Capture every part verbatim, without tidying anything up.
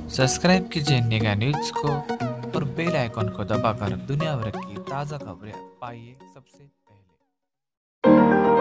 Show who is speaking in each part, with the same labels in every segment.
Speaker 1: Subscribe कीजिए नेगा news को और बेल आइकन को दबाकर दुनिया भर की ताज़ा खबरें पाइए सबसे पहले।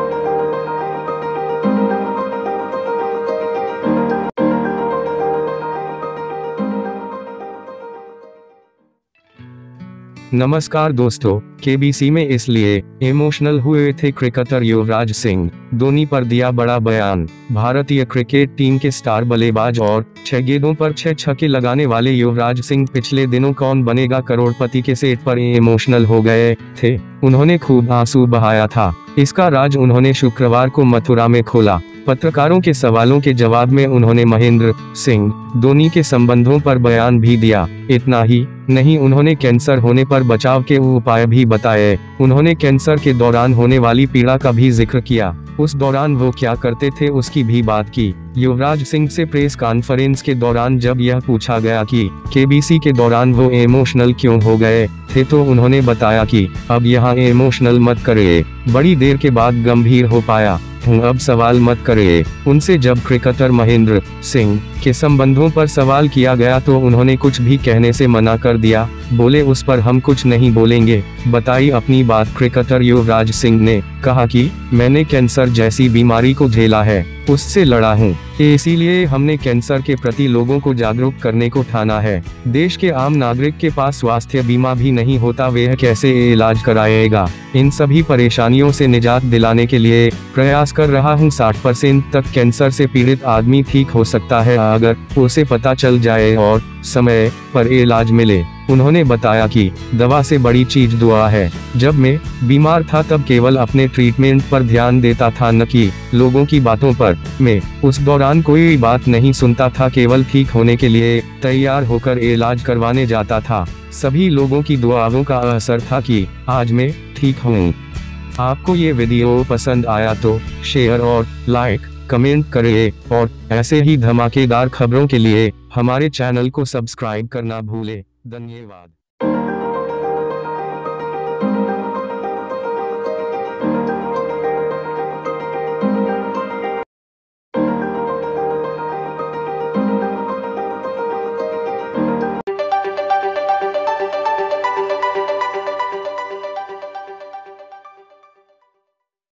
Speaker 2: नमस्कार दोस्तों, केबीसी में इसलिए इमोशनल हुए थे क्रिकेटर युवराज सिंह। धोनी पर दिया बड़ा बयान। भारतीय क्रिकेट टीम के स्टार बल्लेबाज और छह गेंदों पर छह छक्के लगाने वाले युवराज सिंह पिछले दिनों कौन बनेगा करोड़पति के सेट पर इमोशनल हो गए थे। उन्होंने खूब आंसू बहाया था। इसका राज उन्होंने शुक्रवार को मथुरा में खोला। पत्रकारों के सवालों के जवाब में उन्होंने महेंद्र सिंह धोनी के संबंधों पर बयान भी दिया। इतना ही नहीं, उन्होंने कैंसर होने पर बचाव के उपाय भी बताए। उन्होंने कैंसर के दौरान होने वाली पीड़ा का भी जिक्र किया। उस दौरान वो क्या करते थे उसकी भी बात की। युवराज सिंह से प्रेस कॉन्फ्रेंस के दौरान जब यह पूछा गया कि केबीसी के दौरान वो इमोशनल क्यों हो गए थे, तो उन्होंने बताया कि अब यहाँ इमोशनल मत करिए, बड़ी देर के बाद गंभीर हो पाया हूँ, अब सवाल मत करिए। उनसे जब क्रिकेटर महेंद्र सिंह के संबंधों पर सवाल किया गया तो उन्होंने कुछ भी कहने से मना कर दिया। बोले उस पर हम कुछ नहीं बोलेंगे। बताई अपनी बात क्रिकेटर युवराज सिंह ने कहा कि मैंने कैंसर जैसी बीमारी को झेला है, उससे लड़ा हूँ, इसीलिए हमने कैंसर के प्रति लोगों को जागरूक करने को ठाना है। देश के आम नागरिक के पास स्वास्थ्य बीमा भी नहीं होता, वह कैसे इलाज कराएगा। इन सभी परेशानियों से निजात दिलाने के लिए प्रयास कर रहा हूँ। साठ परसेंट तक कैंसर से पीड़ित आदमी ठीक हो सकता है अगर उसे पता चल जाए और समय पर इलाज मिले। उन्होंने बताया कि दवा से बड़ी चीज दुआ है। जब मैं बीमार था तब केवल अपने ट्रीटमेंट पर ध्यान देता था, न कि लोगों की बातों पर। मैं उस दौरान कोई बात नहीं सुनता था, केवल ठीक होने के लिए तैयार होकर इलाज करवाने जाता था। सभी लोगों की दुआओं का असर था कि आज मैं ठीक हूँ। आपको ये वीडियो पसंद आया तो शेयर और लाइक कमेंट करें और ऐसे ही धमाकेदार खबरों के लिए हमारे चैनल को सब्सक्राइब करना भूलें। धन्यवाद।